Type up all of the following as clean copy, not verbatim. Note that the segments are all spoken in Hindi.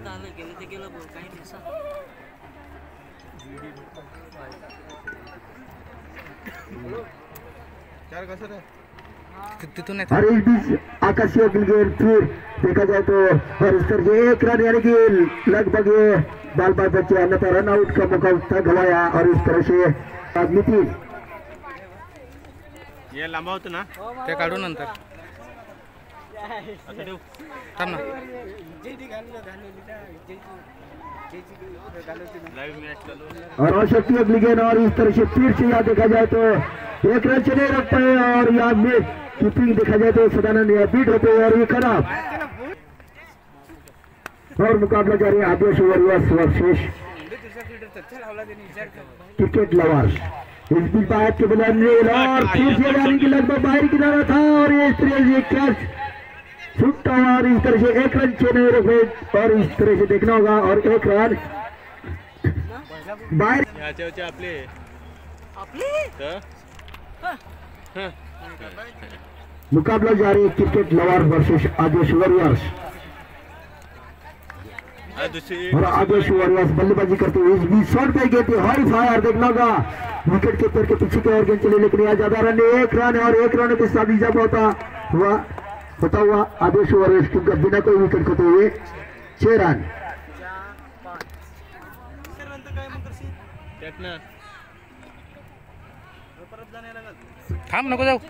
और इस बीच आकाशीय गिलगेट फिर देखा जाए तो और इस तरह से 1 रन यानी कि लगभग ये बाल बाल बच्चे अन्यथा रन आउट का मौका था गवाया। और इस तरह से राजनीति ये लंबा होता ना ते काढू नंतर थांब ना और अशक्य गिलगेट और इस तरह से फिर से यहाँ देखा जाए तो 1 रन से नहीं रख पाए और यहाँ में कीपिंग देखा जाए तो सदानंद यहाँ बीट होते हैं और ये खराब और मुकाबला जारी है Aadesh warriors versus cricket lovers. इस बीच बात के बुलंद और फिर से जाने की लगभग बाहर किनारा था और इस तरह से कैच छुट्टा और इस तरह से 1 रन 6 नहीं रखे और इस तरह से देखना होगा और 1 रन बाहर मुकाबला जारी cricket lover versus Aadesh warriors और आदेश वॉरियर्स बल्लेबाजी करते हुए इस बीच शॉट पे गए थे हाई फायर देखना होगा विकेट के पैर के पीछे के और गेंद चले लेकिन यहाँ ज्यादा रन 1 रन और 1 रन के साथ इजाफा होता हुआ आदेश वॉरियर्स की बिना कोई विकेट खोते हुए 6 रन। थांब नको जाऊ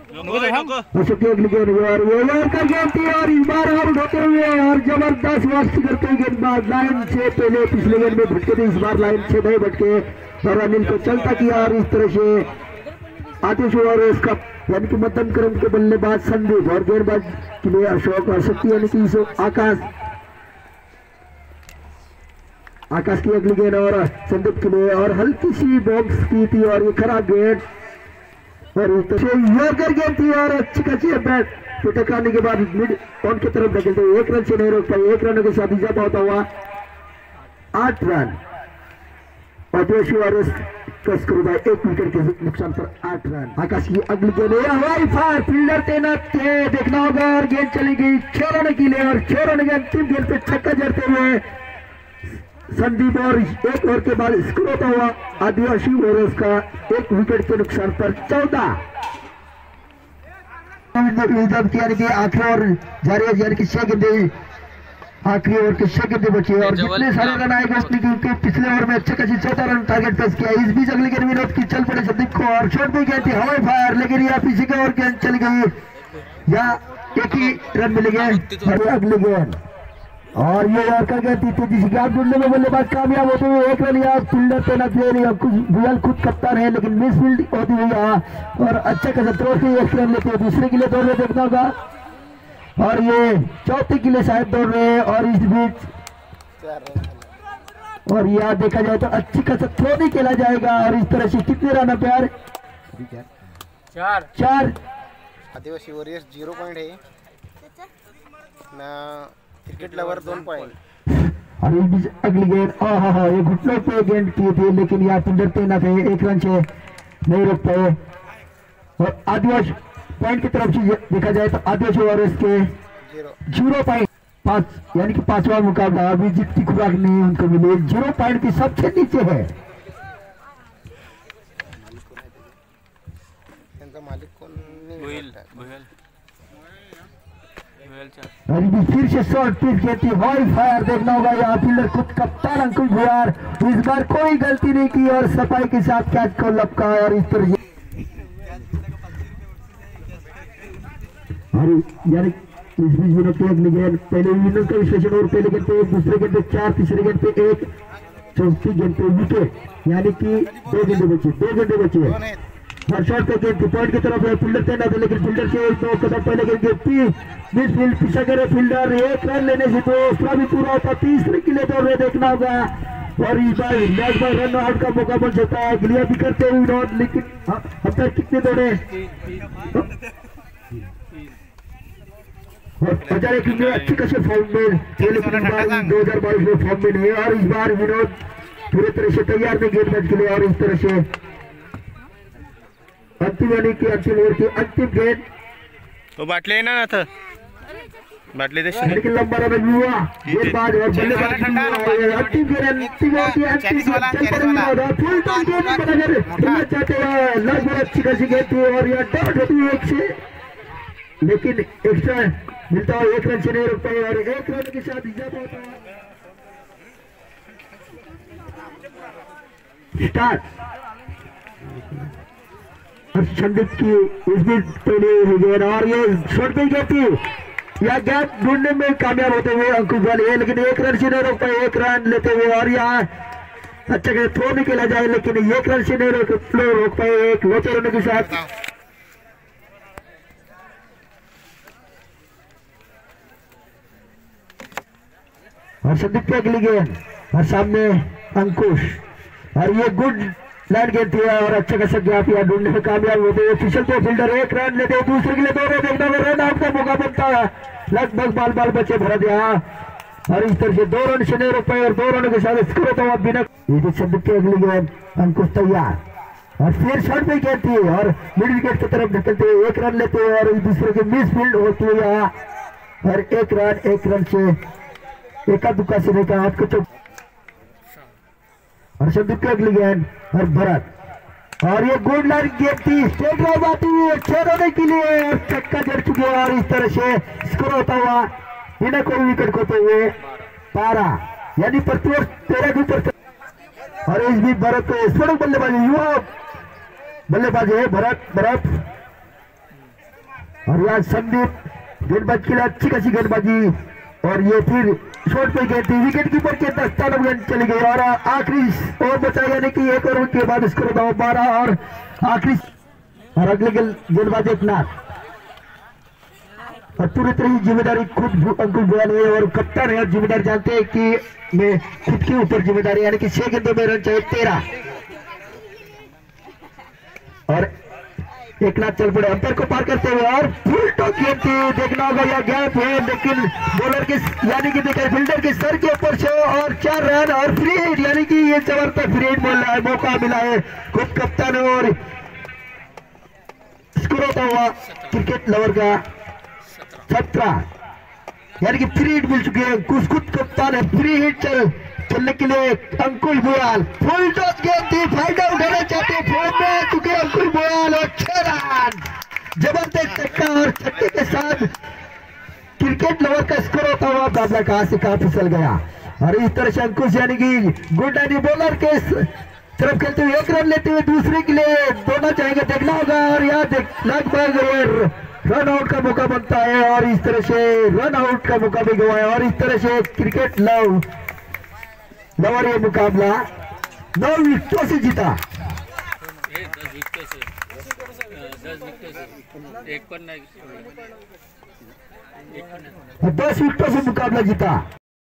और इस बार आउट होते हुए और जबरदस्त वापसी करते हुए गेंदबाज लाइन से पहले पिछले गेंद में भटके थे इस बार लाइन से नहीं भटके और अनिल को चलता किया और इस तरह से आतिश और इसका यानी कि मध्यम क्रम के बल्लेबाज संदीप और गेंदबाज के लिए अशोक और शक्ति यानी कि आकाश की अगली गेंद और संदीप के लिए और हल्की सी बॉक्स की थी और ये खराब गेंद और इस तरह से योगर गेंद थी और अच्छी खासी बैट पे टकराने के बाद मिड ऑन की तरफ धकेलते 1 रन से नहीं रोक पाए 1 रन के साथ इजाफा होता हुआ 8 रन और देश वारिस कस्करू भाई 1 विकेट के नुकसान पर 8 रन। आकाश की अगली गेंद हवाई फायर फील्डर तैनात थे देखना होगा और गेंद चली गई 6 रन के लिए और 6 रन के अंतिम गेंद पे छक्का जड़ते हुए संदीप और 1 ओवर के बाद स्कोर होता हुआ आदिवासी वॉरियर्स का 1 विकेट के नुकसान पर 14 यानी कि आखिरी ओवर जारी है यानी कि 6 गेंदें आखिरी ओवर के 6 गेंदें बची और जितने सारे रन आएगा उसने क्योंकि पिछले ओवर में अच्छे खासी 14 रन टारगेट पेश किया। इस बीच अगली गेंद विनोद की चल पड़े संदीप को और शॉट भी गई थी हवाई फायर लेकिन यहाँ पीछे की ओर गेंद चली गई या 1 ही रन मिलेंगे और अगली गेंद और ये यार गया तेजी से ढूंढने में बल्लेबाज कामयाब होते हुए 1 रन यहाँ फील्डर तैनात कुछ भुयाल खुद कप्तान है लेकिन मिस फील्ड होती हुई यहाँ और अच्छा खासा थ्रो से 1 रन लेते हैं दूसरे के लिए दौड़ रहे देखना होगा और ये चौथे के लिए शायद दौड़ रहे हैं और इस बीच और यहाँ देखा जाए तो अच्छी खासा थ्रो नहीं खेला जाएगा और इस तरह से कितने रन प्यार 4 आदिवासी वॉरियर्स 0 पॉइंट है ना क्रिकेट लवर 2 पॉइंट और इस बीच अगली गेंद ये घुटनों पे गेंद की थी लेकिन यहाँ फील्डर तैनात है 1 रन से नहीं रोक पाए और आदिवासी पॉइंट की तरफ से देखा जाए तो आदिवासी वॉरियर्स के 0.5 यानी कि 5वां मुकाबला अभी जीत की खुराक नहीं उनको मिली 0 पॉइंट की सबसे नीचे है। मालिक कौन फिर से शॉर्ट पिच कहती हाई फायर देखना होगा यहाँ फील्डर खुद कप्तान अंकुश भुयार इस बार कोई गलती नहीं की और सफाई के साथ कैच को लपका और इस तरह यानी इस बीच विनोद की अगली गेंद पहले विनोद का विश्लेषण और पहले गेंद पे 1 दूसरे गेंद पे 4 तीसरे गेंद पे 1 चौथी गेंद पे विकेट यानी कि 2 गेंदे बचे और शॉट पे गेंद पॉइंट की तरफ है फील्डर तैनात है लेकिन फील्डर से 2 कदम पहले गेंद मिड फील्ड पीछा करे फील्डर 1 रन लेने से दूसरा भी पूरा होता तीसरे के लिए दौड़ रहे देखना होगा और इस बार मैच में रन आउट का मौका बन सकता है गिलिया भी करते हुए विनोद लेकिन अब तक कितने दौड़े और क्योंकि अच्छी खासी फॉर्म में 2022 में फॉर्म में नहीं है और इस बार विनोद पूरी तरह से तैयार नहीं गेंदबाज के लिए और इस तरह से अंतिम यानी कि अंतिम ओवर की अंतिम गेंद तो बाटले ना था बाटली दे लेकिन लंबा रन हुआ गेंदबाज और बल्लेबाज अंतिम गेंद अंतिम और फुल टॉस गेंद बनाकर खेलना चाहते हैं लगभग अच्छी खासी गेंद थी और यह डॉट होती है 1 से लेकिन एक्स्ट्रा मिलता है 1 रन से नहीं रुक पाए और 1 रन के साथ इजाफा होता है स्टार्ट और संदीप की इसमें पहले गेंद और ये शॉट पे गई थी या गैप ढूंढने में कामयाब होते हुए अंकुश वाले लेकिन 1 रन से नहीं रोक पाए 1 रन लेते हुए और यहाँ अच्छा के थ्रो नहीं खेला जाए लेकिन 1 रन से नहीं रोक पाए एक लोचे रन के साथ और संदीप की अगली गेंद और सामने अंकुश और ये गुड लाइन गेंद थी और अच्छा खासा गैप या ढूंढने में कामयाब होते हुए फिसलते फील्डर 1 रन लेते हुए दूसरे के लिए 2 रन देखना रन आउट का मौका बनता है लगभग बाल बचे भरा दिया और इस तरह से 2 रन से नहीं रोक पाए और 2 रनों के साथ स्कोर होता हुआ बिना ये संदीप की अगली गेंद अंकुश तैयार और फिर शॉट पे गेंद थी और मिड विकेट की तरफ निकलते हुए 1 रन लेते हुए और दूसरे के मिस फील्ड होती हुई और 1 रन से एका दुक्का से नहीं कहा आपको और संदीप की अगली गेंद और भरत और ये गुड लाइन गेंद थी स्ट्रेट ड्राइव आती हुई 6 रन के लिए और चक्का जड़ चुके और इस तरह से स्कोर होता हुआ बिना कोई विकेट खोते हुए 12 यानी प्रतिवर्ष 13 के ऊपर और इस भी भरत को स्वर्ण बल्लेबाजी युवा बल्लेबाजी है भरत और यहाँ संदीप गेंदबाज के लिए अच्छी खासी गेंदबाजी और ये फिर शॉट पे गेंद थी विकेट कीपर के दस्तान गेंद चली गई और आखिरी ओवर बचा यानी कि 1 ओवर के बाद स्कोर होता हुआ 12 और आखिरी और अगले गेंदबाज एकनाथ और पूरी तरह जिम्मेदारी खुद अंकुश भुयाल है और कप्तान है और जिम्मेदारी जानते हैं कि मैं खुद के ऊपर जिम्मेदारी यानी कि 6 गेंदों में रन चाहिए 13 और एकनाथ चल पड़े अंपायर को पार करते हुए और फुल टॉस गेंद थी देखना होगा यह गैप है लेकिन बॉलर के यानी कि देखा फील्डर के सर के ऊपर से और 4 रन और फ्री हिट यानी कि ये जबरदस्त फ्री हिट मौका मिला है खुद कप्तान और स्कोर होता हुआ क्रिकेट लवर का 17 यानी कि फ्री हिट मिल चुकी है कुछ खुद कप्तान है फ्री हिट चलने के लिए अंकुश भुयाल फुल टॉस गेंद थी फायदा उठाना चाहते फॉर्म में चुके अंकुश भुयाल और 6 रन जबरदस्त चक्का और छक्के के साथ क्रिकेट लवर का स्कोर होता हुआ बाबला कहां से कहां फिसल गया और इस तरह से अंकुश यानी कि गुड यानी बॉलर के तरफ खेलते हुए 1 रन लेते हुए दूसरे के लिए दोनों चाहेंगे देखना होगा और यहाँ लगभग रन आउट का मौका बनता है और इस तरह से रन आउट का मौका भी गवाया और इस तरह से क्रिकेट लवर ये मुकाबला 9 विकेटों से जीता 10 विकेटों से 1 पर 10 विकेटों से मुकाबला जीता।